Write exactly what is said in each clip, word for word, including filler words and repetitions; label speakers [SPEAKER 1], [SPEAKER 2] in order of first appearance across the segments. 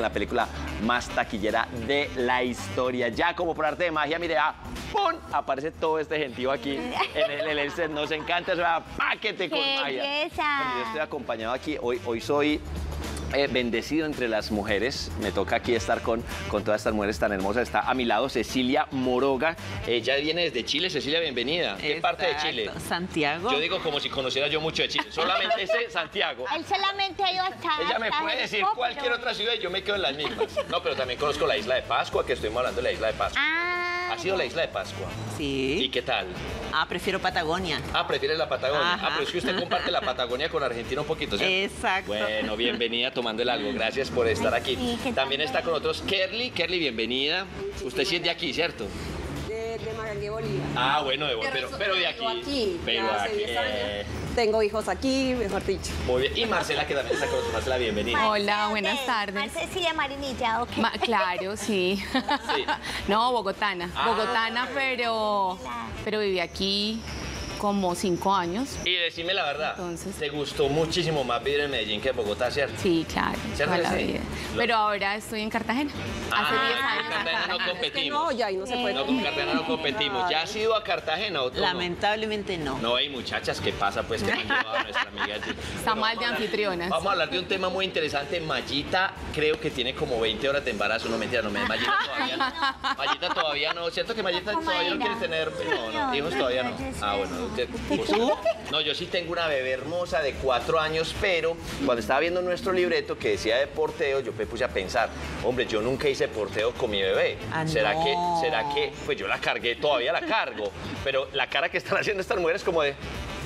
[SPEAKER 1] con la película más taquillera de la historia. Ya como por arte de magia, mire, ah, ¡pum! Aparece todo este gentío aquí en el, en el set. Nos encanta eso, páquete con magia. Bueno, yo estoy acompañado aquí, hoy, hoy soy... Eh, bendecido entre las mujeres, me toca aquí estar con, con todas estas mujeres tan hermosas. Está a mi lado Cecilia Moroga, ella viene desde Chile. Cecilia, bienvenida. ¿Qué
[SPEAKER 2] Exacto.
[SPEAKER 1] parte de Chile?
[SPEAKER 2] Santiago.
[SPEAKER 1] Yo digo como si conociera yo mucho de Chile, solamente ese Santiago.
[SPEAKER 3] Él solamente ha ido hasta...
[SPEAKER 1] Ella me
[SPEAKER 3] hasta
[SPEAKER 1] puede
[SPEAKER 3] el
[SPEAKER 1] decir
[SPEAKER 3] Copo,
[SPEAKER 1] cualquier
[SPEAKER 3] pero...
[SPEAKER 1] otra ciudad y yo me quedo en las mismas. No, pero también conozco la isla de Pascua, que estuvimos hablando de la isla de Pascua.
[SPEAKER 3] Ah,
[SPEAKER 1] ¿Ha sido la isla de Pascua?
[SPEAKER 2] Sí.
[SPEAKER 1] ¿Y qué tal?
[SPEAKER 2] Ah, prefiero Patagonia.
[SPEAKER 1] Ah, prefieres la Patagonia.
[SPEAKER 2] Ajá.
[SPEAKER 1] Ah, pero es que usted comparte la Patagonia con Argentina un poquito, ¿cierto?
[SPEAKER 2] Exacto.
[SPEAKER 1] Bueno, bienvenida tomando el algo. Gracias por estar aquí.
[SPEAKER 3] sí, ¿qué tal?
[SPEAKER 1] También está con nosotros Kerly. Kerly, bienvenida. Usted sí es de aquí, ¿cierto?
[SPEAKER 4] De, de Magallanes, Bolívar.
[SPEAKER 1] Ah, bueno, de, pero, pero de aquí.
[SPEAKER 4] Vivo aquí,
[SPEAKER 1] Pero
[SPEAKER 4] ya hace
[SPEAKER 1] aquí.
[SPEAKER 4] diez años.
[SPEAKER 1] eh,
[SPEAKER 4] Tengo hijos aquí, mejor dicho.
[SPEAKER 1] muy bien. Y Marcela, que también está con nosotros. Marcela, bienvenida.
[SPEAKER 5] Hola, buenas tardes.
[SPEAKER 3] Cecilia Marinilla, ok.
[SPEAKER 5] Ma- claro, sí.
[SPEAKER 1] Sí.
[SPEAKER 5] No, bogotana.
[SPEAKER 1] Ah.
[SPEAKER 5] Bogotana, pero, pero viví aquí como cinco años.
[SPEAKER 1] Y decime la verdad,
[SPEAKER 5] Entonces.
[SPEAKER 1] ¿te gustó muchísimo más vivir en Medellín que en Bogotá, cierto?
[SPEAKER 5] Sí, claro,
[SPEAKER 1] ¿Cierto
[SPEAKER 5] toda
[SPEAKER 1] que
[SPEAKER 5] la
[SPEAKER 1] sí?
[SPEAKER 5] vida.
[SPEAKER 1] Lo-
[SPEAKER 5] Pero ahora estoy en Cartagena. Hace
[SPEAKER 1] Ah,
[SPEAKER 5] diez
[SPEAKER 1] en
[SPEAKER 5] años.
[SPEAKER 1] Cartagena no
[SPEAKER 4] Es que
[SPEAKER 1] competimos.
[SPEAKER 4] no, ya ahí no se puede.
[SPEAKER 1] No, con Cartagena no competimos. ¿Ya has ido a Cartagena o no?
[SPEAKER 2] Lamentablemente no.
[SPEAKER 1] No, hay muchachas, ¿qué pasa? Pues que me han llevado a nuestra amiga allí.
[SPEAKER 5] Está
[SPEAKER 1] Bueno,
[SPEAKER 5] mal de
[SPEAKER 1] vamos a hablar-
[SPEAKER 5] anfitrionas.
[SPEAKER 1] Vamos a hablar de un tema muy interesante. Mayita creo que tiene como veinte horas de embarazo. No, mentira, no, Mayita todavía no. Mayita todavía no. ¿Cierto que Mayita todavía no quiere tener? No, no, hijos todavía no. Ah, bueno. usted- pues- No, yo sí tengo una bebé hermosa de cuatro años, pero cuando estaba viendo nuestro libreto que decía de porteo, yo me puse a pensar, hombre, yo nunca hice porteo con mi bebé.
[SPEAKER 2] Ah,
[SPEAKER 1] ¿Será
[SPEAKER 2] no.
[SPEAKER 1] que, será que, pues yo la cargué, todavía la cargo, pero la cara que están haciendo estas mujeres como de...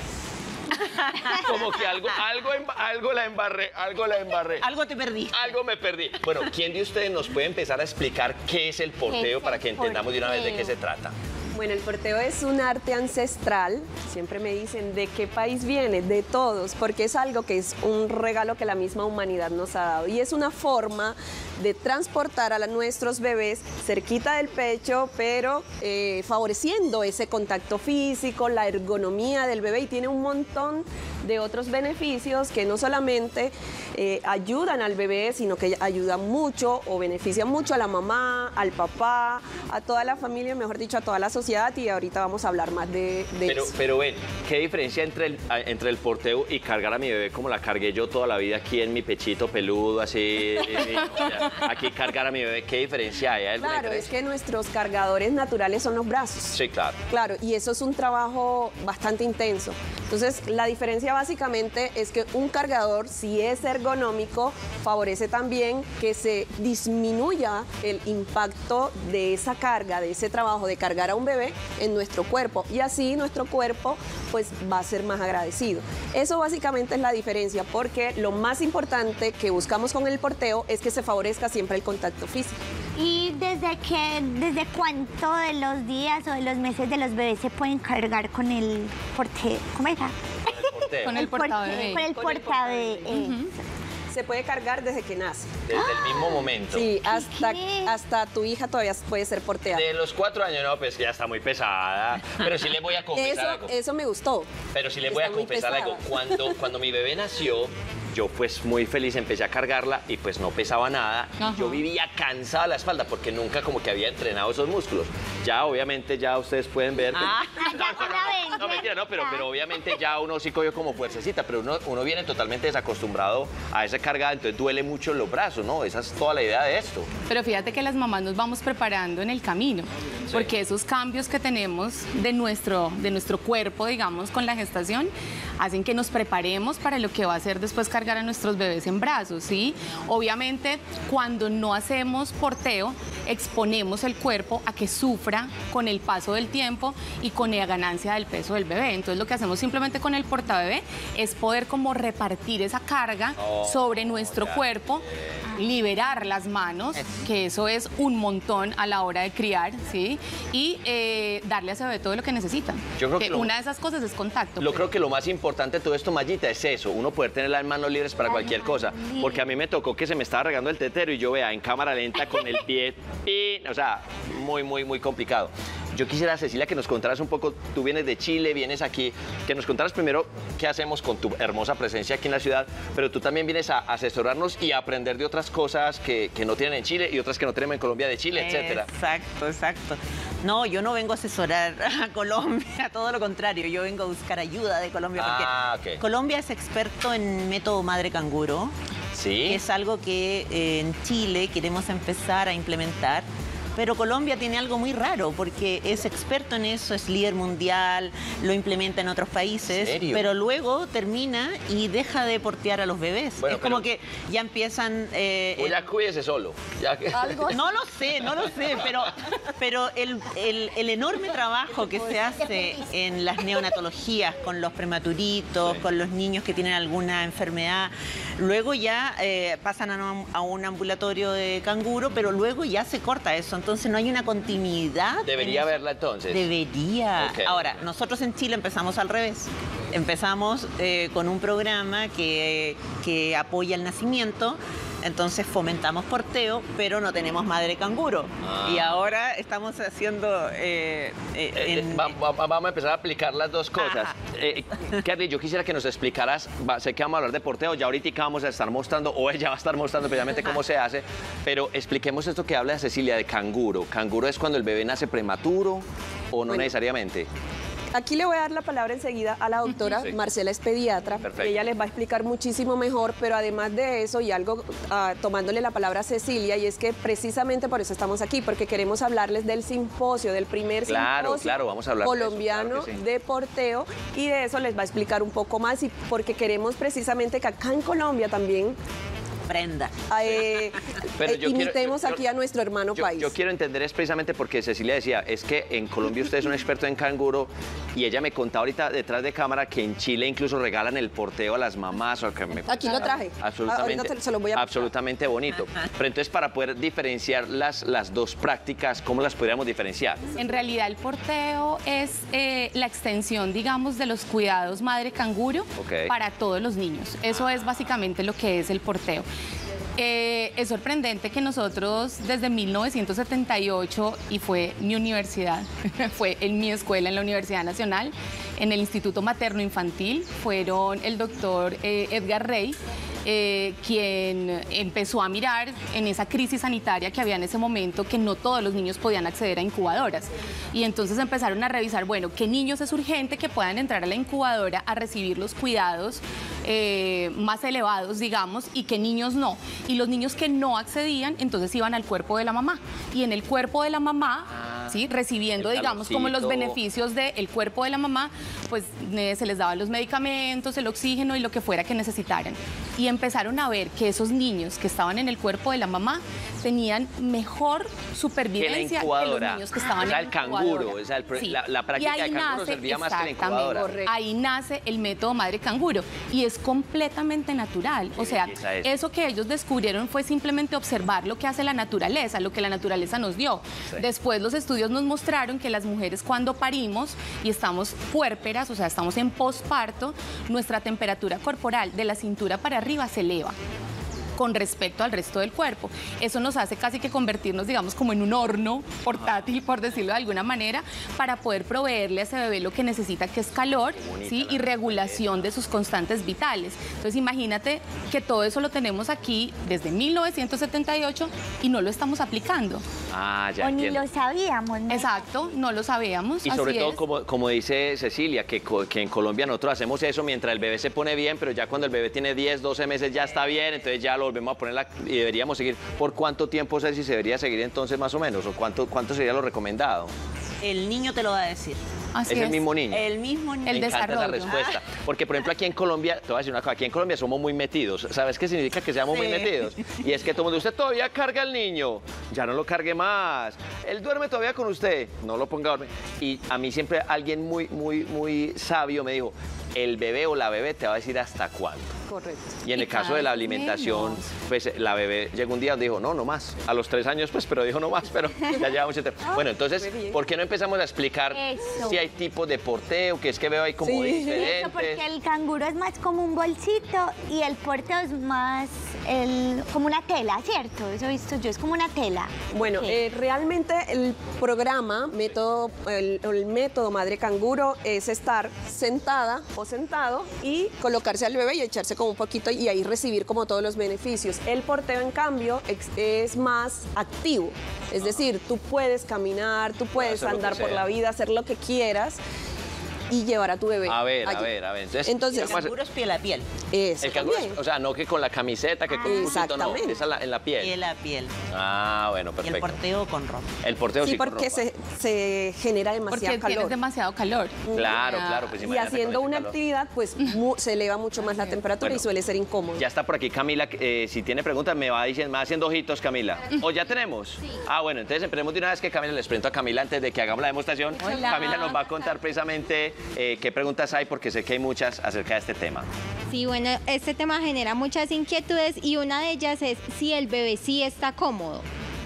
[SPEAKER 1] Como que algo, algo, emba- algo la embarré, algo la embarré.
[SPEAKER 2] Algo te perdí.
[SPEAKER 1] Algo me perdí. Bueno, ¿quién de ustedes nos puede empezar a explicar qué es el porteo
[SPEAKER 3] es
[SPEAKER 1] para
[SPEAKER 3] el
[SPEAKER 1] que entendamos de una vez de qué
[SPEAKER 3] porteo?
[SPEAKER 1] se trata?
[SPEAKER 4] Bueno, el porteo es un arte ancestral. Siempre me dicen, ¿de qué país viene? De todos, porque es algo que es un regalo que la misma humanidad nos ha dado. Y es una forma de transportar a la- nuestros bebés cerquita del pecho, pero eh, favoreciendo ese contacto físico, la ergonomía del bebé, y tiene un montón de otros beneficios que no solamente eh, ayudan al bebé, sino que ayudan mucho o benefician mucho a la mamá, al papá, a toda la familia, mejor dicho, a toda la sociedad, y ahorita vamos a hablar más de, de
[SPEAKER 1] Pero,
[SPEAKER 4] eso.
[SPEAKER 1] pero ven, ¿qué diferencia entre el, a- entre el porteo y cargar a mi bebé como la cargué yo toda la vida aquí en mi pechito peludo, así? y- y- o sea, aquí cargar a mi bebé, ¿qué diferencia hay? ¿Hay alguna
[SPEAKER 4] Claro, es
[SPEAKER 1] diferencia?
[SPEAKER 4] que nuestros cargadores naturales son los brazos.
[SPEAKER 1] Sí, claro.
[SPEAKER 4] Claro, y eso es un trabajo bastante intenso. Entonces, la diferencia básicamente es que un cargador, si es ergonómico, favorece también que se disminuya el impacto de esa carga, de ese trabajo de cargar a un bebé en nuestro cuerpo. Y así nuestro cuerpo pues va a ser más agradecido. Eso básicamente es la diferencia, porque lo más importante que buscamos con el porteo es que se favorezca siempre el contacto físico.
[SPEAKER 3] ¿Y desde qué, desde cuánto de los días o de los meses de los bebés se pueden cargar con el porteo? ¿Cómo era?
[SPEAKER 1] Porteo.
[SPEAKER 5] Con el
[SPEAKER 3] porteo,
[SPEAKER 5] portabebé.
[SPEAKER 3] Con el
[SPEAKER 4] Con el
[SPEAKER 3] portabebé.
[SPEAKER 4] portabebé. Se puede cargar desde que nace.
[SPEAKER 1] Desde el mismo momento.
[SPEAKER 4] Sí, hasta,
[SPEAKER 3] ¿Qué?
[SPEAKER 4] hasta tu hija todavía puede ser porteada.
[SPEAKER 1] De los cuatro años, no, pues que ya está muy pesada. Pero sí le voy a confesar
[SPEAKER 4] Eso,
[SPEAKER 1] algo.
[SPEAKER 4] eso me gustó.
[SPEAKER 1] Pero sí le voy a
[SPEAKER 4] Está muy
[SPEAKER 1] confesar
[SPEAKER 4] pesada.
[SPEAKER 1] algo. Cuando, cuando mi bebé nació, yo pues muy feliz empecé a cargarla y pues no pesaba nada.
[SPEAKER 5] Ajá.
[SPEAKER 1] Yo vivía cansada la espalda porque nunca como que había entrenado esos músculos. Ya obviamente ya ustedes pueden ver. que-
[SPEAKER 2] Ah.
[SPEAKER 3] Ya con la ven,
[SPEAKER 1] No, mentira, no, pero,
[SPEAKER 3] ¿cierto?
[SPEAKER 1] pero obviamente ya uno sí cogió como fuercecita, pero uno, uno viene totalmente desacostumbrado a esa cargada, entonces duele mucho en los brazos, ¿no? Esa es toda la idea de esto.
[SPEAKER 5] Pero fíjate que las mamás nos vamos preparando en el camino,
[SPEAKER 1] Sí.
[SPEAKER 5] porque esos cambios que tenemos de nuestro, de nuestro cuerpo, digamos, con la gestación, hacen que nos preparemos para lo que va a ser después cargar a nuestros bebés en brazos, ¿sí? Obviamente, cuando no hacemos porteo, exponemos el cuerpo a que sufra con el paso del tiempo y con la ganancia del peso del bebé. Entonces, lo que hacemos simplemente con el portabebé es poder como repartir esa carga
[SPEAKER 1] Oh,
[SPEAKER 5] sobre nuestro
[SPEAKER 1] ya.
[SPEAKER 5] cuerpo, liberar las manos, que eso es un montón a la hora de criar, ¿sí? Y eh, darle a ese bebé todo lo que necesita.
[SPEAKER 1] Yo creo que lo-
[SPEAKER 5] una de esas cosas es contacto.
[SPEAKER 1] Lo
[SPEAKER 5] pues.
[SPEAKER 1] creo que lo más importante de todo esto, Mayita, es eso, uno poder tener las manos libres para
[SPEAKER 3] Las
[SPEAKER 1] cualquier
[SPEAKER 3] manos
[SPEAKER 1] cosa.
[SPEAKER 3] libres.
[SPEAKER 1] Porque a mí me tocó que se me estaba regando el tetero y yo vea en cámara lenta con el pie, pin, o sea, muy, muy, muy complicado. Yo quisiera, Cecilia, que nos contaras un poco, tú vienes de Chile, vienes aquí, que nos contaras primero qué hacemos con tu hermosa presencia aquí en la ciudad, pero tú también vienes a asesorarnos y a aprender de otras cosas que, que no tienen en Chile y otras que no tenemos en Colombia de Chile, etcétera.
[SPEAKER 2] Exacto, exacto. No, yo no vengo a asesorar a Colombia, todo lo contrario, yo vengo a buscar ayuda de Colombia, porque
[SPEAKER 1] Ah, ok.
[SPEAKER 2] Colombia es experto en método madre canguro.
[SPEAKER 1] Sí.
[SPEAKER 2] Es algo que eh, en Chile queremos empezar a implementar. Pero Colombia tiene algo muy raro porque es experto en eso, es líder mundial, lo implementa en otros países,
[SPEAKER 1] ¿En serio?
[SPEAKER 2] pero luego termina y deja de portear a los bebés.
[SPEAKER 1] Bueno,
[SPEAKER 2] es como
[SPEAKER 1] pero-
[SPEAKER 2] que ya empiezan... eh,
[SPEAKER 1] O ya cuídese solo. Ya que...
[SPEAKER 2] no lo sé, no lo sé, pero, pero el, el- el enorme trabajo que se hace en las neonatologías con los prematuritos,
[SPEAKER 1] Sí.
[SPEAKER 2] con los niños que tienen alguna enfermedad, luego ya eh, pasan a un, a un ambulatorio de canguro, pero luego ya se corta eso, entonces no hay una continuidad.
[SPEAKER 1] Debería
[SPEAKER 2] en eso.
[SPEAKER 1] haberla entonces.
[SPEAKER 2] Debería.
[SPEAKER 1] Ok.
[SPEAKER 2] Ahora, nosotros en Chile empezamos al revés. Empezamos eh, con un programa que, que apoya el nacimiento, entonces fomentamos porteo, pero no tenemos madre canguro.
[SPEAKER 1] Ah.
[SPEAKER 2] Y ahora estamos haciendo... eh, eh,
[SPEAKER 1] Eh,
[SPEAKER 2] en-
[SPEAKER 1] va- va- vamos a empezar a aplicar las dos cosas.
[SPEAKER 2] Ajá.
[SPEAKER 1] Eh, Carly, yo quisiera que nos explicaras, va- sé que vamos a hablar de porteo, ya ahorita vamos a estar mostrando, o ella va a estar mostrando precisamente cómo se hace, pero expliquemos esto que habla Cecilia de canguro. ¿Canguro es cuando el bebé nace prematuro o no
[SPEAKER 4] Bueno.
[SPEAKER 1] necesariamente?
[SPEAKER 4] Aquí le voy a dar la palabra enseguida a la doctora.
[SPEAKER 1] Sí.
[SPEAKER 4] Marcela es pediatra,
[SPEAKER 1] Perfecto.
[SPEAKER 4] ella les va a explicar muchísimo mejor, pero además de eso, y algo ah, tomándole la palabra a Cecilia, y es que precisamente por eso estamos aquí, porque queremos hablarles del simposio, del primer
[SPEAKER 1] Claro,
[SPEAKER 4] simposio
[SPEAKER 1] claro, vamos a hablar de eso,
[SPEAKER 4] colombiano
[SPEAKER 1] claro que sí.
[SPEAKER 4] de porteo, y de eso les va a explicar un poco más, y porque queremos precisamente que acá en Colombia también
[SPEAKER 2] Brenda.
[SPEAKER 4] eh,
[SPEAKER 1] Pero
[SPEAKER 4] eh,
[SPEAKER 1] yo quiero-
[SPEAKER 4] imitemos
[SPEAKER 1] yo- yo-
[SPEAKER 4] aquí a nuestro hermano
[SPEAKER 1] Yo,
[SPEAKER 4] país.
[SPEAKER 1] yo quiero entender es precisamente porque Cecilia decía, es que en Colombia usted es un experto en canguro y ella me contaba ahorita detrás de cámara que en Chile incluso regalan el porteo a las mamás. O que me
[SPEAKER 4] Aquí lo traje.
[SPEAKER 1] Absolutamente,
[SPEAKER 4] Ahorita te- se lo voy a-
[SPEAKER 1] absolutamente bonito. Pero entonces para poder diferenciar las, las dos prácticas, ¿cómo las podríamos diferenciar?
[SPEAKER 5] En realidad el porteo es eh, la extensión, digamos, de los cuidados madre canguro
[SPEAKER 1] Ok.
[SPEAKER 5] para todos los niños. Eso es básicamente lo que es el porteo. Eh, es sorprendente que nosotros desde mil novecientos setenta y ocho, y fue mi universidad, fue en mi escuela en la Universidad Nacional, en el Instituto Materno Infantil, fueron el doctor eh, Edgar Rey, eh, quien empezó a mirar en esa crisis sanitaria que había en ese momento, que no todos los niños podían acceder a incubadoras. Y entonces empezaron a revisar, bueno, qué niños es urgente que puedan entrar a la incubadora a recibir los cuidados eh, más elevados, digamos, y qué niños no. Y los niños que no accedían, entonces iban al cuerpo de la mamá. Y en el cuerpo de la mamá, ¿sí? Recibiendo,
[SPEAKER 1] el
[SPEAKER 5] digamos, como los
[SPEAKER 1] calorcito.
[SPEAKER 5] beneficios del cuerpo de la mamá, pues eh, se les daban los medicamentos, el oxígeno y lo que fuera que necesitaran. Y empezaron a ver que esos niños que estaban en el cuerpo de la mamá tenían mejor supervivencia que, los
[SPEAKER 1] incubadora.
[SPEAKER 5] niños que estaban
[SPEAKER 1] O sea,
[SPEAKER 5] en
[SPEAKER 1] el
[SPEAKER 5] la incubadora.
[SPEAKER 1] canguro, o sea, el pro-
[SPEAKER 5] Sí.
[SPEAKER 1] la- la práctica
[SPEAKER 5] Y ahí
[SPEAKER 1] de canguro
[SPEAKER 5] nace-
[SPEAKER 1] servía más que la
[SPEAKER 5] exactamente,
[SPEAKER 1] incubadora.
[SPEAKER 4] Correcto.
[SPEAKER 5] Ahí nace el método madre canguro y es completamente natural. O sea,
[SPEAKER 1] belleza eso.
[SPEAKER 5] eso que ellos descubrieron fue simplemente observar lo que hace la naturaleza, lo que la naturaleza nos dio.
[SPEAKER 1] Sí.
[SPEAKER 5] Después los estudios nos mostraron que las mujeres cuando parimos y estamos puérperas, o sea, estamos en posparto, nuestra temperatura corporal de la cintura para arriba se eleva con respecto al resto del cuerpo. Eso nos hace casi que convertirnos, digamos, como en un horno portátil, por decirlo de alguna manera, para poder proveerle a ese bebé lo que necesita, que es calor,
[SPEAKER 1] bonita
[SPEAKER 5] ¿sí?
[SPEAKER 1] la
[SPEAKER 5] Y regulación de sus constantes vitales. Entonces, imagínate que todo eso lo tenemos aquí desde mil novecientos setenta y ocho y no lo estamos aplicando.
[SPEAKER 1] Ah, ya
[SPEAKER 3] O ni
[SPEAKER 1] entiendo.
[SPEAKER 3] lo sabíamos, ¿no?
[SPEAKER 5] Exacto, no lo sabíamos.
[SPEAKER 1] Y sobre
[SPEAKER 5] así
[SPEAKER 1] todo,
[SPEAKER 5] es.
[SPEAKER 1] como, como dice Cecilia, que, co- que en Colombia nosotros hacemos eso mientras el bebé se pone bien, pero ya cuando el bebé tiene diez, doce meses ya está bien, entonces ya lo volvemos a poner la- y deberíamos seguir. ¿Por cuánto tiempo, Ceci, se debería seguir entonces más o menos? ¿O cuánto, cuánto sería lo recomendado?
[SPEAKER 2] El niño te lo va a decir.
[SPEAKER 5] Así
[SPEAKER 1] es el mismo niño.
[SPEAKER 2] El mismo niño.
[SPEAKER 5] El
[SPEAKER 1] Me encanta esa
[SPEAKER 5] desarrollo.
[SPEAKER 1] respuesta. Porque, por ejemplo, aquí en Colombia, te voy a decir una cosa, aquí en Colombia somos muy metidos. ¿Sabes qué significa que seamos muy
[SPEAKER 2] Sí.
[SPEAKER 1] metidos? Y es que todo el mundo, usted todavía carga al niño, ya no lo cargue más. Él duerme todavía con usted, no lo ponga a dormir. Y a mí siempre alguien muy, muy, muy sabio me dijo, el bebé o la bebé te va a decir hasta cuándo.
[SPEAKER 4] Correcto.
[SPEAKER 1] Y en el caso de la alimentación, pues la bebé llegó un día y dijo, no, no más. A los tres años, pues, pero dijo no más, pero ya lleva mucho tiempo. Bueno, entonces, ¿por qué no empezamos a explicar
[SPEAKER 3] Eso.
[SPEAKER 1] si hay tipos de porteo, que es que veo ahí como
[SPEAKER 4] Sí.
[SPEAKER 1] diferentes?
[SPEAKER 3] Eso, porque el canguro es más como un bolsito y el porteo es más el, como una tela, ¿cierto? Eso he visto yo, es como una tela.
[SPEAKER 4] Bueno,
[SPEAKER 3] Sí.
[SPEAKER 4] eh, realmente el programa, método, el, el método Madre Canguro es estar sentada o sentado y colocarse al bebé y echarse como un poquito y ahí recibir como todos los beneficios. El porteo, en cambio, ex- es más activo. Es decir, tú puedes caminar, tú puedes
[SPEAKER 1] hacer lo que
[SPEAKER 4] andar por
[SPEAKER 1] sea.
[SPEAKER 4] la vida, hacer lo que quieras y llevar a tu bebé.
[SPEAKER 1] A ver, a
[SPEAKER 4] allí.
[SPEAKER 1] ver, a ver. Entonces,
[SPEAKER 4] Entonces,
[SPEAKER 2] El canguro es piel a piel.
[SPEAKER 4] Eso
[SPEAKER 1] el canguro,
[SPEAKER 4] también.
[SPEAKER 1] es- o sea, no que con la camiseta, que con un busito, no,
[SPEAKER 4] Exactamente.
[SPEAKER 1] es en la, en la piel.
[SPEAKER 2] Piel a piel.
[SPEAKER 1] Ah, bueno,
[SPEAKER 2] Y el
[SPEAKER 1] perfecto.
[SPEAKER 2] porteo con ropa.
[SPEAKER 1] El porteo sí,
[SPEAKER 4] Sí,
[SPEAKER 1] con
[SPEAKER 4] porque
[SPEAKER 1] ropa.
[SPEAKER 4] se, se genera
[SPEAKER 5] Porque
[SPEAKER 4] demasiado
[SPEAKER 5] tienes
[SPEAKER 4] calor.
[SPEAKER 5] demasiado calor.
[SPEAKER 1] Claro,
[SPEAKER 5] Ah,
[SPEAKER 1] claro, pues
[SPEAKER 4] Y
[SPEAKER 1] imagínate con
[SPEAKER 4] haciendo
[SPEAKER 1] ese
[SPEAKER 4] una
[SPEAKER 1] calor.
[SPEAKER 4] actividad, pues mu- se eleva mucho más la temperatura
[SPEAKER 1] Bueno,
[SPEAKER 4] y suele ser incómodo.
[SPEAKER 1] Ya está por aquí Camila, eh, si tiene preguntas me va diciendo, me va haciendo ojitos Camila. ¿O ya tenemos? Ah, bueno, entonces empecemos de una vez que Camila, les presento a Camila antes de que hagamos la demostración.
[SPEAKER 5] Hola.
[SPEAKER 1] Camila nos va a contar precisamente eh, qué preguntas hay, porque sé que hay muchas acerca de este tema.
[SPEAKER 6] Sí, bueno, este tema genera muchas inquietudes y una de ellas es si el bebé sí está cómodo.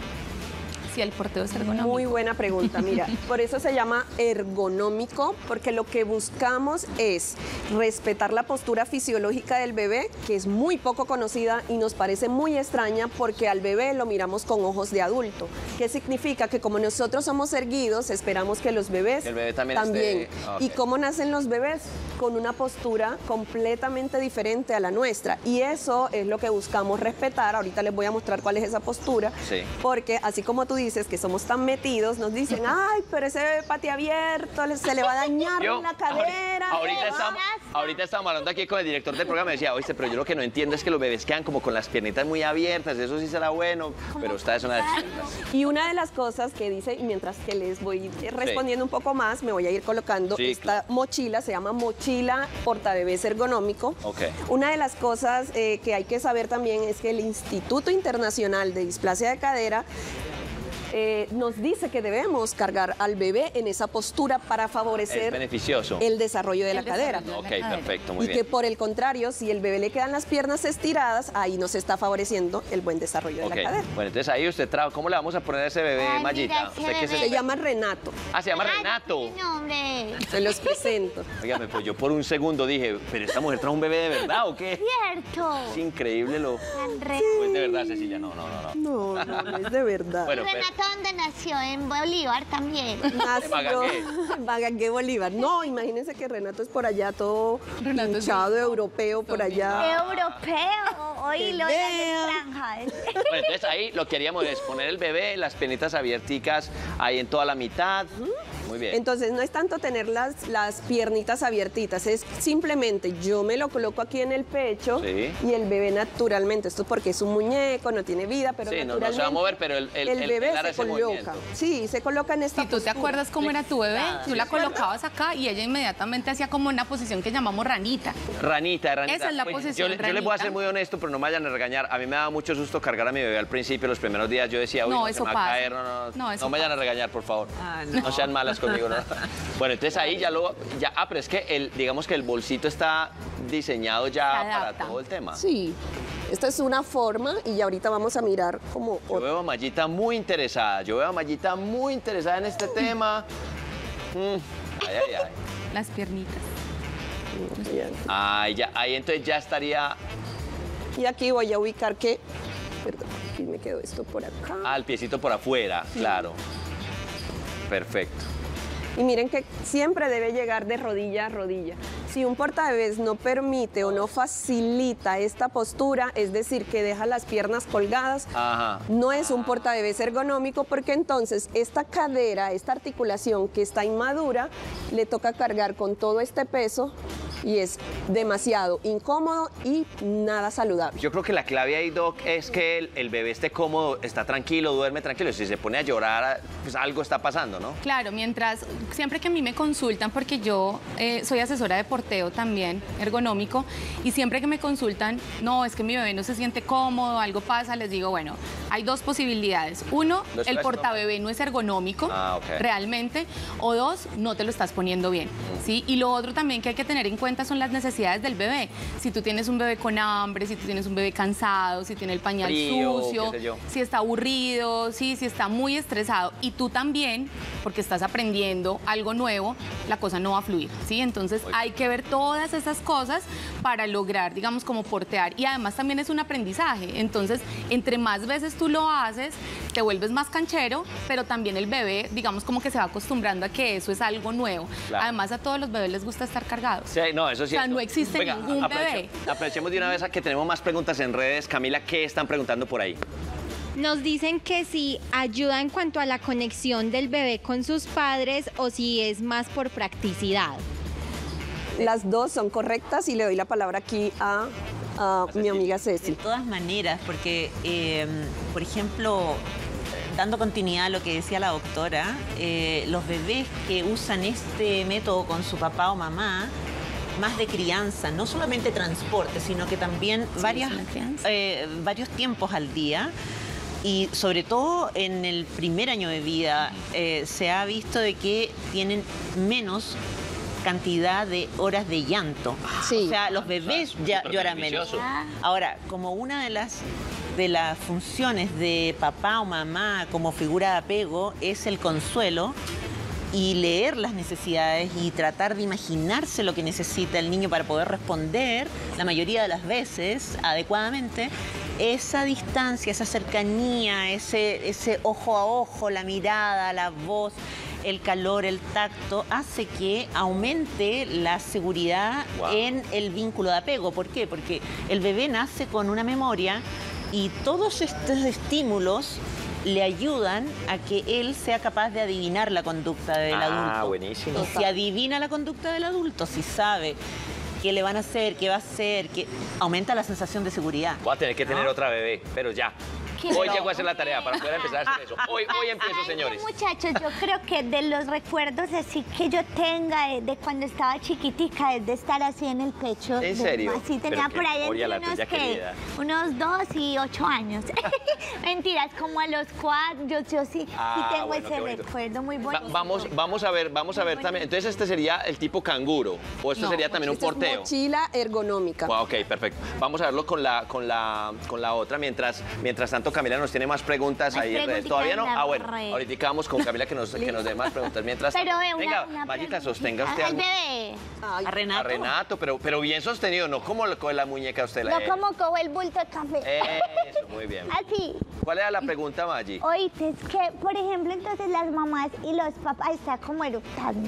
[SPEAKER 5] Si el porteo es ergonómico.
[SPEAKER 4] Muy buena pregunta, mira, por eso se llama ergonómico, porque lo que buscamos es respetar la postura fisiológica del bebé, que es muy poco conocida y nos parece muy extraña porque al bebé lo miramos con ojos de adulto. ¿Qué significa? Que como nosotros somos erguidos, esperamos que los bebés
[SPEAKER 1] El bebé también esté- ok.
[SPEAKER 4] ¿Y cómo nacen los bebés? Con una postura completamente diferente a la nuestra. Y eso es lo que buscamos respetar. Ahorita les voy a mostrar cuál es esa postura.
[SPEAKER 1] Sí.
[SPEAKER 4] Porque así como tú dices que somos tan metidos, nos dicen, ay, pero ese bebé pati abierto, le- se le va a dañar
[SPEAKER 1] Yo,
[SPEAKER 4] la cadera.
[SPEAKER 1] ahorita, ahorita
[SPEAKER 4] le va-
[SPEAKER 1] estamos, ahorita estamos hablando aquí con el director del programa y decía, oíste, pero yo lo que no entiendo es que los bebés quedan como con las piernitas muy abiertas, eso sí será bueno, pero ustedes son las
[SPEAKER 4] Y una de las cosas que dice, y mientras que les voy respondiendo un poco más, me voy a ir colocando
[SPEAKER 1] Sí,
[SPEAKER 4] esta
[SPEAKER 1] claro.
[SPEAKER 4] mochila, se llama mochila portabebés ergonómico.
[SPEAKER 1] Ok.
[SPEAKER 4] Una de las cosas eh, que hay que saber también es que el Instituto Internacional de Displasia de Cadera eh, nos dice que debemos cargar al bebé en esa postura para
[SPEAKER 1] Es
[SPEAKER 4] favorecer
[SPEAKER 1] beneficioso.
[SPEAKER 4] el desarrollo de la
[SPEAKER 5] El
[SPEAKER 4] cadera.
[SPEAKER 5] desarrollo.
[SPEAKER 1] Ok,
[SPEAKER 5] de la cadera.
[SPEAKER 1] perfecto, muy
[SPEAKER 4] Y
[SPEAKER 1] bien.
[SPEAKER 4] que por el contrario, si el bebé le quedan las piernas estiradas, ahí nos está favoreciendo el buen desarrollo de
[SPEAKER 1] Ok,
[SPEAKER 4] la cadera.
[SPEAKER 1] bueno, entonces ahí usted trabaja, ¿cómo le vamos a poner a ese bebé,
[SPEAKER 3] Ay,
[SPEAKER 1] Mayita?
[SPEAKER 3] mira, ese
[SPEAKER 1] ¿Usted qué es
[SPEAKER 3] bebé.
[SPEAKER 1] el-
[SPEAKER 4] Se llama Renato.
[SPEAKER 1] Ah, se llama
[SPEAKER 3] Ay,
[SPEAKER 1] Renato.
[SPEAKER 3] qué nombre.
[SPEAKER 4] Se los presento.
[SPEAKER 1] Óigame, pues yo por un segundo dije, ¿pero esta mujer trajo un bebé de verdad o qué?
[SPEAKER 3] Cierto.
[SPEAKER 1] Es increíble lo...
[SPEAKER 3] Tan re-
[SPEAKER 1] Pues de verdad, Cecilia, no, no, no. no.
[SPEAKER 4] No, no, no es de verdad.
[SPEAKER 1] Bueno, pero-
[SPEAKER 3] Renato, ¿dónde nació? En Bolívar también.
[SPEAKER 4] Nació
[SPEAKER 1] Magagué.
[SPEAKER 4] en Magagué, Bolívar. No, imagínense que Renato es por allá todo
[SPEAKER 5] Renato es
[SPEAKER 4] hinchado,
[SPEAKER 5] bien-
[SPEAKER 4] europeo, por allá.
[SPEAKER 3] Europeo. Oí lo de
[SPEAKER 4] vea.
[SPEAKER 3] las franjas.
[SPEAKER 1] Bueno, entonces ahí lo que haríamos es poner el bebé, las penitas abierticas ahí en toda la mitad. Muy bien.
[SPEAKER 4] Entonces no es tanto tener las, las piernitas abiertitas, es simplemente yo me lo coloco aquí en el pecho
[SPEAKER 1] Sí.
[SPEAKER 4] y el bebé naturalmente, esto es porque es un muñeco, no tiene vida, pero
[SPEAKER 1] Sí, no- no
[SPEAKER 4] naturalmente
[SPEAKER 1] se va a mover, pero el- el- el-
[SPEAKER 4] bebé
[SPEAKER 1] él hará
[SPEAKER 4] se
[SPEAKER 1] ese
[SPEAKER 4] coloca.
[SPEAKER 1] movimiento.
[SPEAKER 4] Sí, se coloca en esta
[SPEAKER 5] Si tú te
[SPEAKER 4] postura.
[SPEAKER 5] acuerdas cómo era tu bebé, tú la colocabas acá y ella inmediatamente hacía como una posición que llamamos ranita.
[SPEAKER 1] Ranita, ranita.
[SPEAKER 5] Esa es la
[SPEAKER 1] Pues,
[SPEAKER 5] posición,
[SPEAKER 1] Yo, le- yo les voy a
[SPEAKER 5] ranita.
[SPEAKER 1] ser muy honesto, pero no me vayan a regañar. A mí me daba mucho susto cargar a mi bebé al principio, los primeros días. Yo decía, uy,
[SPEAKER 5] No,
[SPEAKER 1] no, se
[SPEAKER 5] eso
[SPEAKER 1] me va a
[SPEAKER 5] pasa.
[SPEAKER 1] caer. No, no, no.
[SPEAKER 5] No, eso
[SPEAKER 1] No me vayan a
[SPEAKER 5] pasa.
[SPEAKER 1] regañar, por favor.
[SPEAKER 2] Ah,
[SPEAKER 1] no.
[SPEAKER 2] no.
[SPEAKER 1] sean malas conmigo. ¿no? Bueno, entonces ahí ya lo... Ya, ah, pero es que el, digamos que el bolsito está diseñado ya
[SPEAKER 5] Se
[SPEAKER 1] para
[SPEAKER 5] adapta.
[SPEAKER 1] todo el tema.
[SPEAKER 4] Sí, esta es una forma y ya ahorita vamos a mirar como...
[SPEAKER 1] Yo veo a Mayita muy interesada. Yo veo a Mayita muy interesada en este tema. Mm, Ay, ay, ay.
[SPEAKER 5] Las piernitas.
[SPEAKER 1] Ay, ya, ahí entonces ya estaría...
[SPEAKER 4] Y aquí voy a ubicar que... Perdón, aquí me quedó esto por acá.
[SPEAKER 1] Ah, el piecito por afuera, claro. Perfecto.
[SPEAKER 4] Y miren que siempre debe llegar de rodilla a rodilla. Si un portabebés no permite o no facilita esta postura, es decir, que deja las piernas colgadas,
[SPEAKER 1] Ajá.
[SPEAKER 4] no es un portabebés ergonómico porque entonces esta cadera, esta articulación que está inmadura, le toca cargar con todo este peso y es demasiado incómodo y nada saludable.
[SPEAKER 1] Yo creo que la clave ahí, Doc, es que el, el bebé esté cómodo, está tranquilo, duerme tranquilo. Si se pone a llorar, pues algo está pasando, ¿no?
[SPEAKER 5] Claro, mientras, siempre que a mí me consultan, porque yo eh, soy asesora de porteo también, ergonómico, y siempre que me consultan, no, es que mi bebé no se siente cómodo, algo pasa, les digo, bueno, hay dos posibilidades. Uno,
[SPEAKER 1] Lo
[SPEAKER 5] el
[SPEAKER 1] estás
[SPEAKER 5] portabebé no es ergonómico
[SPEAKER 1] Ah, ok.
[SPEAKER 5] realmente, o dos, no te lo estás poniendo bien, ¿sí? Y lo otro también que hay que tener en cuenta cuenta son las necesidades del bebé. Si tú tienes un bebé con hambre, si tú tienes un bebé cansado, si tiene el pañal
[SPEAKER 1] Frío,
[SPEAKER 5] sucio,
[SPEAKER 1] qué sé yo.
[SPEAKER 5] si está aburrido, sí, si está muy estresado, y tú también, porque estás aprendiendo algo nuevo, la cosa no va a fluir, ¿sí? Entonces hay que ver todas esas cosas para lograr, digamos, como portear. Y además también es un aprendizaje. Entonces, entre más veces tú lo haces, te vuelves más canchero, pero también el bebé, digamos, como que se va acostumbrando a que eso es algo nuevo.
[SPEAKER 1] Claro.
[SPEAKER 5] Además, a todos los bebés les gusta estar cargados.
[SPEAKER 1] Sí, no, eso sí.
[SPEAKER 5] O sea, no existe
[SPEAKER 1] Venga,
[SPEAKER 5] ningún
[SPEAKER 1] aproveche-
[SPEAKER 5] bebé.
[SPEAKER 1] Aprovechemos de una vez a que tenemos más preguntas en redes. Camila, ¿qué están preguntando por ahí?
[SPEAKER 6] Nos dicen que si ayuda en cuanto a la conexión del bebé con sus padres o si es más por practicidad.
[SPEAKER 4] Las dos son correctas y le doy la palabra aquí a, a mi amiga
[SPEAKER 2] De
[SPEAKER 4] Ceci.
[SPEAKER 2] todas maneras, porque, eh, por ejemplo, dando continuidad a lo que decía la doctora, eh, los bebés que usan este método con su papá o mamá, más de crianza, no solamente transporte, sino que también varias,
[SPEAKER 5] es una crianza.
[SPEAKER 2] eh, varios tiempos al día. Y sobre todo en el primer año de vida eh, se ha visto de que tienen menos cantidad de horas de llanto.
[SPEAKER 4] Sí.
[SPEAKER 2] O sea, los bebés ya
[SPEAKER 1] súper
[SPEAKER 2] lloran menos.
[SPEAKER 1] beneficioso.
[SPEAKER 2] Ahora, como una de las de las funciones de papá o mamá como figura de apego es el consuelo y leer las necesidades y tratar de imaginarse lo que necesita el niño para poder responder, la mayoría de las veces, adecuadamente, esa distancia, esa cercanía, ese, ese ojo a ojo, la mirada, la voz, el calor, el tacto, hace que aumente la seguridad
[SPEAKER 1] Wow.
[SPEAKER 2] en el vínculo de apego. ¿Por qué? Porque el bebé nace con una memoria y todos estos estímulos le ayudan a que él sea capaz de adivinar la conducta del
[SPEAKER 1] Ah,
[SPEAKER 2] adulto.
[SPEAKER 1] buenísimo.
[SPEAKER 2] Y si adivina la conducta del adulto, si sabe qué le van a hacer, qué va a hacer, que aumenta la sensación de seguridad.
[SPEAKER 1] Voy a tener que tener otra bebé, pero ya.
[SPEAKER 3] ¿Qué?
[SPEAKER 1] Hoy
[SPEAKER 3] Pero-
[SPEAKER 1] llego a hacer la tarea para poder empezar a hacer eso. Hoy, hoy empiezo,
[SPEAKER 3] Ay,
[SPEAKER 1] señores.
[SPEAKER 3] muchachos, yo creo que de los recuerdos así que yo tenga de, de cuando estaba chiquitica es de estar así en el pecho.
[SPEAKER 1] ¿En
[SPEAKER 3] de-
[SPEAKER 1] serio?
[SPEAKER 3] Así
[SPEAKER 1] Pero
[SPEAKER 3] tenía
[SPEAKER 1] qué
[SPEAKER 3] por ahí
[SPEAKER 1] memoria
[SPEAKER 3] entre
[SPEAKER 1] la
[SPEAKER 3] unos,
[SPEAKER 1] tuya,
[SPEAKER 3] ¿qué?
[SPEAKER 1] querida.
[SPEAKER 3] unos dos y ocho años. Mentiras, como a los cuatro, yo, yo sí,
[SPEAKER 1] Ah,
[SPEAKER 3] sí tengo
[SPEAKER 1] bueno, qué
[SPEAKER 3] ese
[SPEAKER 1] bonito.
[SPEAKER 3] recuerdo muy
[SPEAKER 1] Va-
[SPEAKER 3] bonito.
[SPEAKER 1] vamos, vamos a ver, vamos a ver también. Entonces este sería el tipo canguro o esto
[SPEAKER 2] No,
[SPEAKER 1] sería también un
[SPEAKER 4] Esta es
[SPEAKER 1] porteo.
[SPEAKER 4] mochila ergonómica.
[SPEAKER 1] Wow, ok, perfecto. Vamos a verlo con la, con la, con la otra. Mientras, mientras tanto, Camila nos tiene más preguntas
[SPEAKER 3] Más
[SPEAKER 1] ahí en redes.
[SPEAKER 3] preguntitas
[SPEAKER 1] ¿Todavía no?
[SPEAKER 3] en la
[SPEAKER 1] Ah, bueno.
[SPEAKER 3] red.
[SPEAKER 1] Ahorita vamos con Camila que nos, que nos dé más preguntas. Mientras
[SPEAKER 3] Pero
[SPEAKER 1] tanto,
[SPEAKER 3] ve una,
[SPEAKER 1] venga,
[SPEAKER 3] una
[SPEAKER 1] Mayita,
[SPEAKER 3] preguntita.
[SPEAKER 1] sostenga usted
[SPEAKER 3] Al
[SPEAKER 1] algo.
[SPEAKER 3] bebé.
[SPEAKER 4] Ay,
[SPEAKER 2] A Renato.
[SPEAKER 1] A Renato, pero, pero bien sostenido, no como lo coge la muñeca usted. La
[SPEAKER 3] No como cojo el bulto de café.
[SPEAKER 1] Eso, muy bien.
[SPEAKER 3] Así.
[SPEAKER 1] ¿Cuál era la pregunta, Maggi?
[SPEAKER 3] Oíste, es que, por ejemplo, entonces las mamás y los papás están como eructando.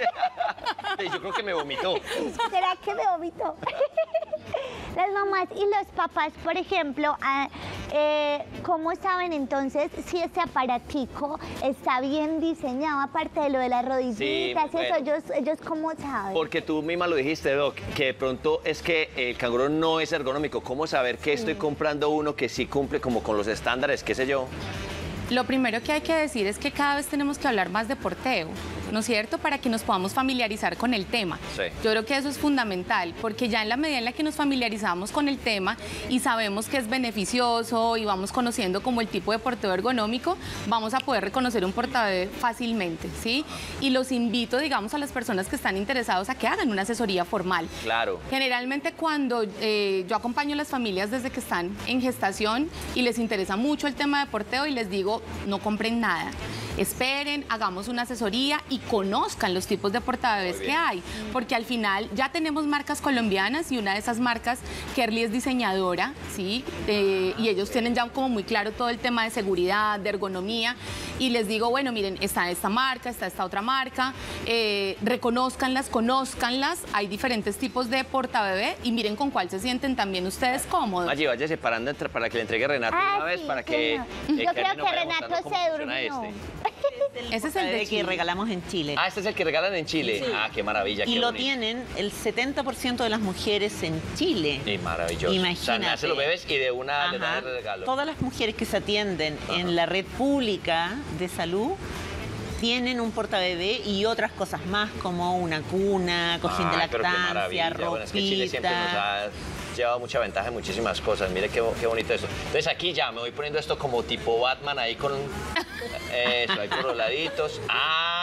[SPEAKER 1] Yo creo que me vomitó.
[SPEAKER 3] ¿Será que me vomito? Las mamás y los papás, por ejemplo, ah, eh, ¿cómo saben entonces si ese aparatico está bien diseñado, aparte de lo de las rodillitas?
[SPEAKER 1] bueno.
[SPEAKER 3] Eso, ellos, ellos ¿cómo saben?
[SPEAKER 1] Porque tú misma lo dijiste, Doc, que de pronto es que el canguro no es ergonómico. ¿Cómo saber que estoy comprando uno que sí cumple como con los estándares, qué sé yo?
[SPEAKER 5] Lo primero que hay que decir es que cada vez tenemos que hablar más de porteo, ¿no es cierto? Para que nos podamos familiarizar con el tema.
[SPEAKER 1] Sí.
[SPEAKER 5] Yo creo que eso es fundamental, porque ya en la medida en la que nos familiarizamos con el tema y sabemos que es beneficioso y vamos conociendo como el tipo de porteo ergonómico, vamos a poder reconocer un portabebé fácilmente, ¿sí? Y los invito, digamos, a las personas que están interesados a que hagan una asesoría formal.
[SPEAKER 1] Claro.
[SPEAKER 5] Generalmente cuando eh, yo acompaño a las familias desde que están en gestación y les interesa mucho el tema de porteo y les digo, no compren nada. Esperen, hagamos una asesoría y conozcan los tipos de portabebés que hay, porque al final ya tenemos marcas colombianas y una de esas marcas, Kerly, es diseñadora, ¿sí? Eh, y ellos tienen ya como muy claro todo el tema de seguridad, de ergonomía, y les digo, bueno, miren, está esta marca, está esta otra marca, eh, reconózcanlas, conózcanlas, hay diferentes tipos de portabebé y miren con cuál se sienten también ustedes cómodos.
[SPEAKER 1] Maggi, vaya separando entre- para que le entregue a Renato
[SPEAKER 3] Ah,
[SPEAKER 1] una vez,
[SPEAKER 3] sí,
[SPEAKER 1] para que...
[SPEAKER 3] señor.
[SPEAKER 1] eh,
[SPEAKER 3] Yo creo
[SPEAKER 1] Kerly nos
[SPEAKER 3] que
[SPEAKER 1] vaya
[SPEAKER 3] Renato
[SPEAKER 1] mostrando cómo
[SPEAKER 3] se
[SPEAKER 1] funciona
[SPEAKER 3] durmió.
[SPEAKER 1] este.
[SPEAKER 5] Ese es el de
[SPEAKER 2] portabebé que
[SPEAKER 5] Chile.
[SPEAKER 2] regalamos en Chile.
[SPEAKER 1] Ah, este es el que regalan en Chile. Ah, qué maravilla.
[SPEAKER 2] Y
[SPEAKER 1] qué
[SPEAKER 2] lo
[SPEAKER 1] bonito.
[SPEAKER 2] tienen el setenta por ciento de las mujeres en Chile.
[SPEAKER 1] Y maravilloso.
[SPEAKER 2] Imagínate.
[SPEAKER 1] O sea, nacen los bebés y de una le dan
[SPEAKER 2] Ajá.
[SPEAKER 1] el regalo.
[SPEAKER 2] Todas las mujeres que se atienden en la red pública de salud tienen un portabebé y otras cosas más como una cuna, cojín de
[SPEAKER 1] Ay, pero qué
[SPEAKER 2] lactancia,
[SPEAKER 1] maravilla.
[SPEAKER 2] ropita.
[SPEAKER 1] Bueno, es que Chile siempre nos ha llevado mucha ventaja en muchísimas cosas. Mire qué, qué bonito eso. Entonces aquí ya me voy poniendo esto como tipo Batman ahí con... Eso, ahí por los laditos. Ah,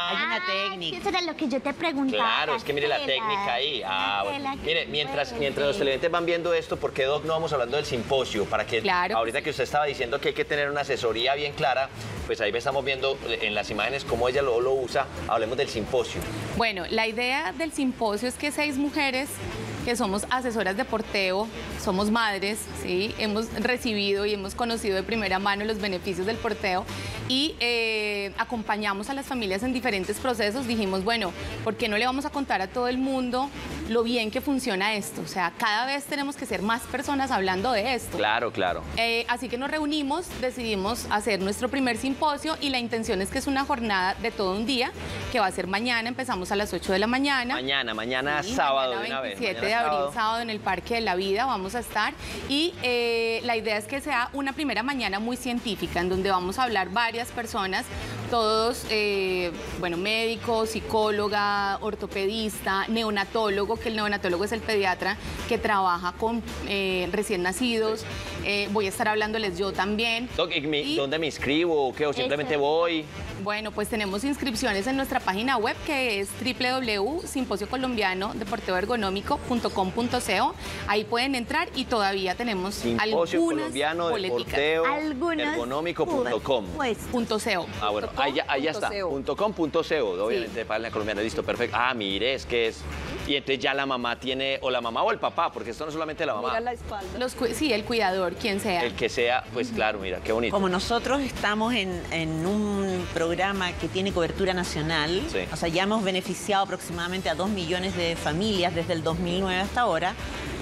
[SPEAKER 2] Hay una
[SPEAKER 3] Ay,
[SPEAKER 2] técnica.
[SPEAKER 3] Eso era lo que yo te preguntaba.
[SPEAKER 1] Claro, es que mire la
[SPEAKER 3] tela,
[SPEAKER 1] técnica ahí. Ah,
[SPEAKER 3] la
[SPEAKER 1] bueno.
[SPEAKER 3] tela que
[SPEAKER 1] Mire, mientras,
[SPEAKER 3] puede
[SPEAKER 1] mientras los
[SPEAKER 3] ser.
[SPEAKER 1] televidentes van viendo esto, ¿por qué, Doc, no vamos hablando del simposio? Para que
[SPEAKER 5] Claro.
[SPEAKER 1] ahorita que usted estaba diciendo que hay que tener una asesoría bien clara, pues ahí estamos viendo en las imágenes cómo ella lo, lo usa. Hablemos del simposio.
[SPEAKER 5] Bueno, la idea del simposio es que seis mujeres que somos asesoras de porteo, somos madres, ¿sí? Hemos recibido y hemos conocido de primera mano los beneficios del porteo y eh, acompañamos a las familias en diferentes procesos. Dijimos, bueno, ¿por qué no le vamos a contar a todo el mundo lo bien que funciona esto? O sea, cada vez tenemos que ser más personas hablando de esto.
[SPEAKER 1] Claro, claro.
[SPEAKER 5] Eh, así que nos reunimos, decidimos hacer nuestro primer simposio y la intención es que es una jornada de todo un día, que va a ser mañana, empezamos a las ocho de la mañana.
[SPEAKER 1] Mañana, mañana
[SPEAKER 5] Sí,
[SPEAKER 1] sábado
[SPEAKER 5] mañana
[SPEAKER 1] de una vez.
[SPEAKER 5] veintisiete
[SPEAKER 1] Mañana
[SPEAKER 5] de abril,
[SPEAKER 1] sábado.
[SPEAKER 5] sábado en el Parque de la Vida vamos a estar y eh, la idea es que sea una primera mañana muy científica en donde vamos a hablar varias personas, todos, eh, bueno, médico, psicóloga, ortopedista, neonatólogo, que el neonatólogo es el pediatra que trabaja con eh, recién nacidos. Eh, voy a estar hablándoles yo también.
[SPEAKER 1] Doc, ¿y me-
[SPEAKER 5] Y-
[SPEAKER 1] ¿dónde me inscribo o qué? ¿O simplemente
[SPEAKER 3] Eso.
[SPEAKER 1] voy?
[SPEAKER 5] Bueno, pues tenemos inscripciones en nuestra página web que es doble u doble u doble u punto simposio colombiano de porteo ergonómico punto com punto co. Ahí pueden entrar y todavía tenemos
[SPEAKER 1] Simposio
[SPEAKER 5] algunas
[SPEAKER 1] colombiano de
[SPEAKER 5] boleticas.
[SPEAKER 1] porteo
[SPEAKER 3] Algunos
[SPEAKER 1] ergonómico punto com.
[SPEAKER 3] Pues,
[SPEAKER 5] Punto co.
[SPEAKER 1] Ah, bueno,
[SPEAKER 4] Punto
[SPEAKER 1] ahí ya, ahí ya
[SPEAKER 4] com,
[SPEAKER 1] está.
[SPEAKER 4] punto co.
[SPEAKER 1] Punto com, punto co, obviamente, para la colombiana, listo, perfecto. Ah, mire, es que es. Y entonces ya la mamá tiene, o la mamá o el papá, porque esto no es solamente la mamá.
[SPEAKER 4] Mira la espalda.
[SPEAKER 5] Los, cu- sí, el cuidador, quien sea.
[SPEAKER 1] El que sea, pues claro, mira, qué bonito.
[SPEAKER 2] Como nosotros estamos en, en un programa que tiene cobertura nacional,
[SPEAKER 1] Sí.
[SPEAKER 2] o sea, ya hemos beneficiado aproximadamente a dos millones de familias desde el dos mil nueve hasta ahora,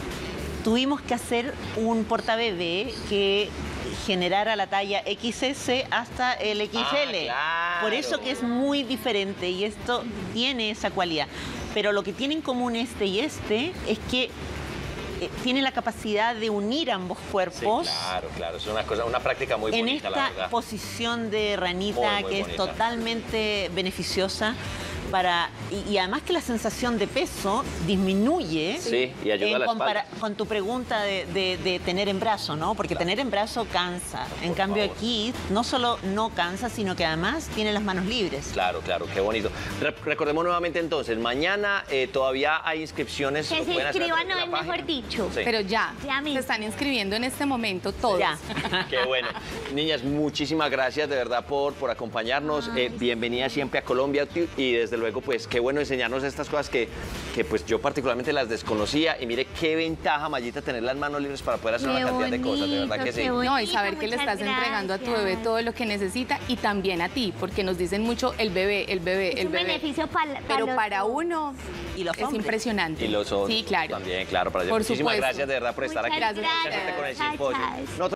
[SPEAKER 2] tuvimos que hacer un portabebé que generara la talla equis ese hasta el equis ele.
[SPEAKER 1] Ah, claro.
[SPEAKER 2] Por eso que es muy diferente y esto tiene esa cualidad. Pero lo que tiene en común este y este es que eh, tiene la capacidad de unir ambos
[SPEAKER 1] Sí,
[SPEAKER 2] cuerpos.
[SPEAKER 1] claro, claro. Es una cosa, una práctica muy
[SPEAKER 2] En
[SPEAKER 1] bonita, la
[SPEAKER 2] esta
[SPEAKER 1] verdad.
[SPEAKER 2] posición de ranita
[SPEAKER 1] Muy, muy
[SPEAKER 2] que
[SPEAKER 1] bonita.
[SPEAKER 2] es totalmente beneficiosa para y, y además que la sensación de peso disminuye
[SPEAKER 1] Sí, y ayuda
[SPEAKER 2] en
[SPEAKER 1] a la
[SPEAKER 2] compara-
[SPEAKER 1] espalda.
[SPEAKER 2] con tu pregunta de, de- de tener en brazo, ¿no? Porque tener en brazo cansa. En
[SPEAKER 1] Por
[SPEAKER 2] cambio
[SPEAKER 1] favor.
[SPEAKER 2] aquí no solo no cansa, sino que además tiene las manos libres.
[SPEAKER 1] Claro, claro, qué bonito. Re- recordemos nuevamente entonces, mañana eh, todavía hay inscripciones.
[SPEAKER 3] que
[SPEAKER 1] lo
[SPEAKER 3] se
[SPEAKER 1] pueden hacer a
[SPEAKER 3] inscriban,
[SPEAKER 1] través de
[SPEAKER 3] no
[SPEAKER 1] la
[SPEAKER 3] es mejor
[SPEAKER 1] página.
[SPEAKER 3] dicho.
[SPEAKER 1] Sí.
[SPEAKER 5] Pero ya,
[SPEAKER 3] Ya
[SPEAKER 5] se
[SPEAKER 3] mismo.
[SPEAKER 5] están inscribiendo en este momento todos.
[SPEAKER 2] Ya.
[SPEAKER 1] Qué bueno. Niñas, muchísimas gracias de verdad por, por acompañarnos. Eh, bienvenida siempre a Colombia y desde luego, pues qué bueno enseñarnos estas cosas que, que pues yo particularmente las desconocía. Y mire qué ventaja, Mayita, tener las manos libres para poder hacer
[SPEAKER 3] Qué
[SPEAKER 1] una cantidad de cosas, de verdad
[SPEAKER 3] bonito,
[SPEAKER 1] que sí.
[SPEAKER 3] qué
[SPEAKER 5] No, y
[SPEAKER 3] bonito,
[SPEAKER 5] saber que le
[SPEAKER 3] muchas
[SPEAKER 5] estás entregando a tu bebé
[SPEAKER 3] gracias.
[SPEAKER 5] todo lo que necesita y también a ti, porque nos dicen mucho el bebé, el bebé,
[SPEAKER 3] Es
[SPEAKER 5] el
[SPEAKER 3] un
[SPEAKER 5] bebé.
[SPEAKER 3] beneficio para
[SPEAKER 5] Pero para uno
[SPEAKER 2] Y los
[SPEAKER 5] es
[SPEAKER 2] hombres.
[SPEAKER 5] impresionante.
[SPEAKER 1] Y los otros
[SPEAKER 5] Sí, claro.
[SPEAKER 1] también, claro, para ellos.
[SPEAKER 5] Por
[SPEAKER 1] Muchísimas
[SPEAKER 5] supuesto.
[SPEAKER 1] gracias de verdad por estar aquí.
[SPEAKER 3] Muchas
[SPEAKER 5] Gracias.
[SPEAKER 1] Mucha suerte con el
[SPEAKER 3] gracias.
[SPEAKER 1] simposio.
[SPEAKER 3] Gracias.
[SPEAKER 1] Nosotros